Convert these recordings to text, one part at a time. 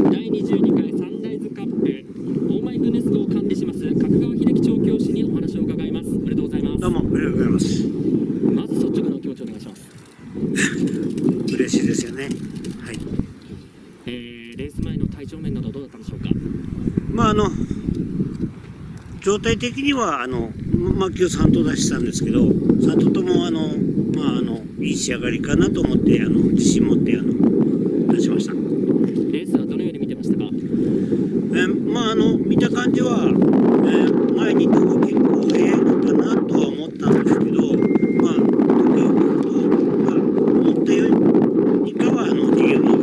第22回サンライズカップオーマイグネストを管理します角川秀樹調教師にお話を伺います。おめでとうございます。 どうもありがとうございます。 まず率直なお気持ちをお願いします。 嬉しいですよね。はい。 レース前の体調面などどうだったんでしょうか。 状態的には今日3頭出したんですけど、3頭ともいい仕上がりかなと思って自信持って出しました。 レースはどのように見てましたか。 見た感じは、前に行った方が結構早いのかなとは思ったんですけど、思ったよりかは逃げるの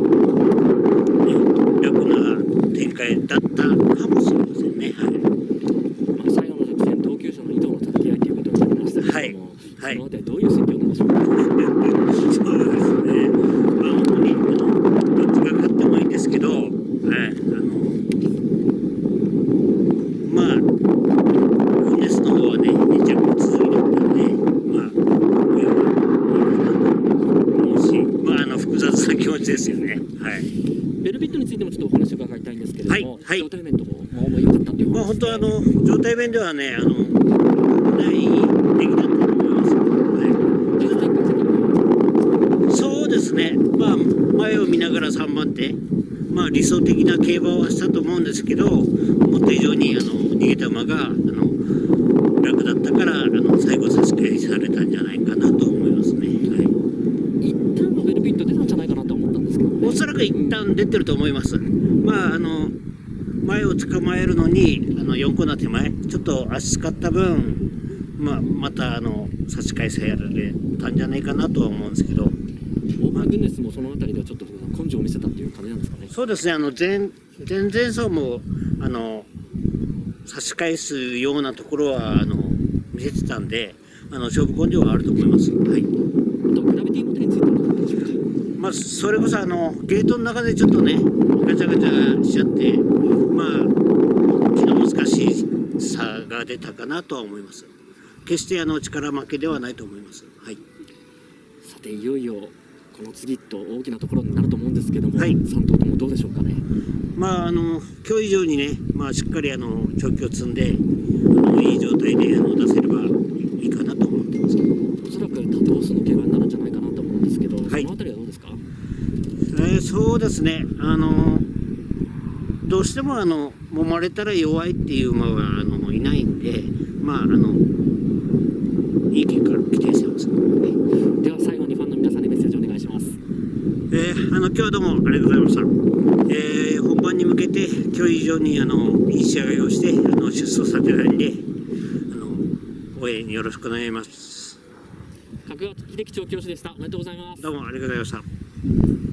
が、楽な展開だったかもしれませんね。はい。 最後の直線、同級者の2頭の叩き合いということになりましたけれども、 はい、 そのあたりどういう心境なんでしょうか。 そうですね。本当にどっちが勝ってもいいんですけど、グネスの方はね、2着続いてるからね、複雑な気持ちですよね。はい。 ベルビットについてもちょっとお話を伺いたいんですけれども、 はい状態面とも良かったということですね。 本当状態面ではね、大出来だったと思います。はい。そうですね。前を見ながら3番手、理想的な競馬はしたと思うんですけど、思った以上に逃げた馬が楽だったから最後差し替えされたんじゃないかなと思いますね。はい。 一旦のベルビット出たんじゃないかなと思ったんですけどね。 おそらく一旦出てると思います。前を捕まえるのに4コーナー手前ちょっと足使った分、また差し替えされたんじゃないかなとは思うんですけど、 オーバーグネスもそのあたりではちょっと根性を見せたっていう感じなんですかね。 そうですね。前々走も差し返すようなところは見せてたんで、勝負根性はあると思います。はい。 あとグラビティモデルについてはどうでしょうか。 それこそゲートの中でちょっとねガチャガチャしちゃって、気の難しさが出たかなとは思います。決して力負けではないと思います。はい。 さていよいよこの次と大きなところになると思うんですけども、 はい、 3頭ともどうでしょうかね。 今日以上にね、しっかり長距離を積んでいい状態で出せればいいかなと思ってます。 おそらく縦オスの競馬になるんじゃないかなと思うんですけど、 はい、 そのあたりはどうですか。 そうですね。どうしても揉まれたら弱いっていう馬はいないんで、いい結果を期待してます。 では最後にファンの皆さんにメッセージをお願いします。 今日はどうもありがとうございました。本番に向けて今日以上にいい仕上がりをして出走させないんで応援よろしくお願いします。 角川秀樹調教師でした。おめでとうございます。 どうもありがとうございました。